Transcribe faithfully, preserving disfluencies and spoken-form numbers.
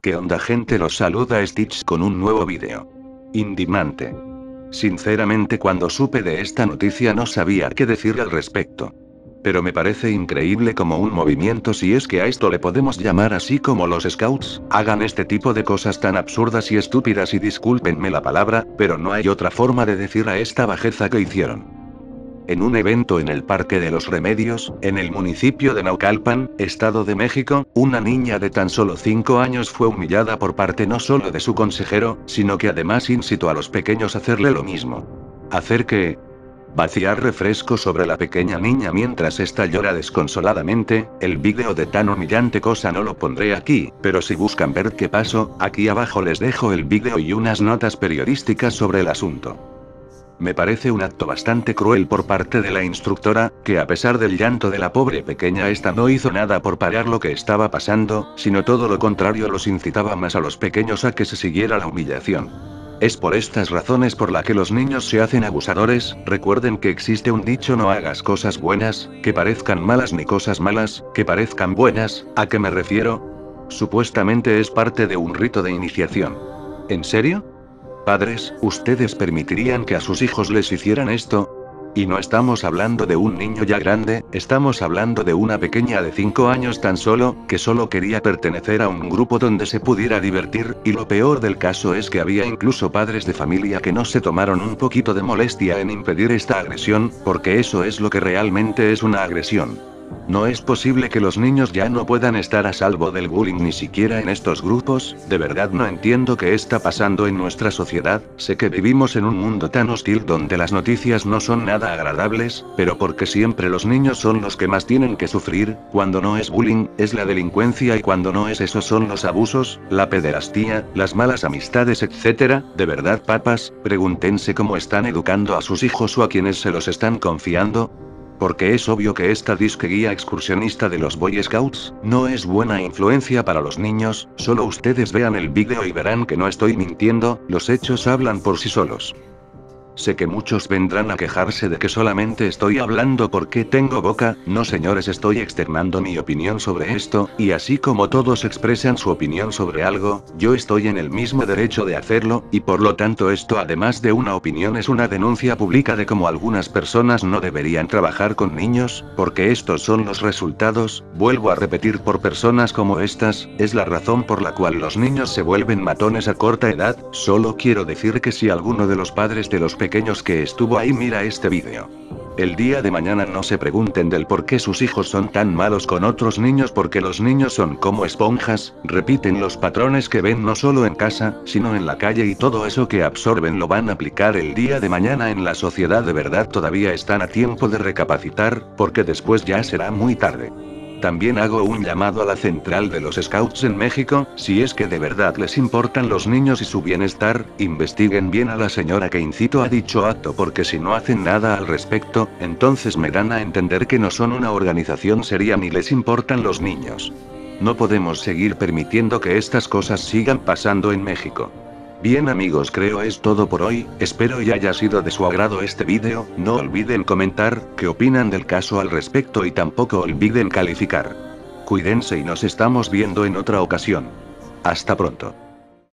¿Qué onda, gente? Los saluda Stitch con un nuevo vídeo. Indignante. Sinceramente, cuando supe de esta noticia no sabía qué decir al respecto. Pero me parece increíble como un movimiento, si es que a esto le podemos llamar así, como los Scouts, hagan este tipo de cosas tan absurdas y estúpidas, y discúlpenme la palabra, pero no hay otra forma de decir a esta bajeza que hicieron. En un evento en el Parque de los Remedios, en el municipio de Naucalpan, Estado de México, una niña de tan solo cinco años fue humillada por parte no solo de su consejero, sino que además incitó a los pequeños a hacerle lo mismo. ¿Hacer qué? Vaciar refresco sobre la pequeña niña mientras ésta llora desconsoladamente. El vídeo de tan humillante cosa no lo pondré aquí, pero si buscan ver qué pasó, aquí abajo les dejo el vídeo y unas notas periodísticas sobre el asunto. Me parece un acto bastante cruel por parte de la instructora, que a pesar del llanto de la pobre pequeña, esta no hizo nada por parar lo que estaba pasando, sino todo lo contrario, los incitaba más a los pequeños a que se siguiera la humillación. Es por estas razones por la que los niños se hacen abusadores. Recuerden que existe un dicho: no hagas cosas buenas, que parezcan malas, ni cosas malas, que parezcan buenas. ¿A qué me refiero? Supuestamente es parte de un rito de iniciación. ¿En serio? Padres, ¿ustedes permitirían que a sus hijos les hicieran esto? Y no estamos hablando de un niño ya grande, estamos hablando de una pequeña de cinco años tan solo, que solo quería pertenecer a un grupo donde se pudiera divertir, y lo peor del caso es que había incluso padres de familia que no se tomaron un poquito de molestia en impedir esta agresión, porque eso es lo que realmente es una agresión. ¿No es posible que los niños ya no puedan estar a salvo del bullying ni siquiera en estos grupos? De verdad no entiendo qué está pasando en nuestra sociedad. Sé que vivimos en un mundo tan hostil donde las noticias no son nada agradables, pero porque siempre los niños son los que más tienen que sufrir. Cuando no es bullying, es la delincuencia, y cuando no es eso son los abusos, la pederastía, las malas amistades, etcétera. De verdad, papás, pregúntense cómo están educando a sus hijos o a quienes se los están confiando. Porque es obvio que esta disque guía excursionista de los Boy Scouts no es buena influencia para los niños. Solo ustedes vean el vídeo y verán que no estoy mintiendo, los hechos hablan por sí solos. Sé que muchos vendrán a quejarse de que solamente estoy hablando porque tengo boca. No, señores, estoy externando mi opinión sobre esto, y así como todos expresan su opinión sobre algo, yo estoy en el mismo derecho de hacerlo, y por lo tanto esto, además de una opinión, es una denuncia pública de cómo algunas personas no deberían trabajar con niños, porque estos son los resultados. Vuelvo a repetir, por personas como estas, es la razón por la cual los niños se vuelven matones a corta edad. Solo quiero decir que si alguno de los padres de los pequeños que estuvo ahí mira este vídeo, el día de mañana no se pregunten del por qué sus hijos son tan malos con otros niños, porque los niños son como esponjas, repiten los patrones que ven no solo en casa, sino en la calle, y todo eso que absorben lo van a aplicar el día de mañana en la sociedad. De verdad todavía están a tiempo de recapacitar, porque después ya será muy tarde. También hago un llamado a la central de los Scouts en México: si es que de verdad les importan los niños y su bienestar, investiguen bien a la señora que incitó a dicho acto, porque si no hacen nada al respecto, entonces me dan a entender que no son una organización seria ni les importan los niños. No podemos seguir permitiendo que estas cosas sigan pasando en México. Bien, amigos, creo es todo por hoy. Espero y haya sido de su agrado este vídeo. No olviden comentar qué opinan del caso al respecto, y tampoco olviden calificar. Cuídense y nos estamos viendo en otra ocasión. Hasta pronto.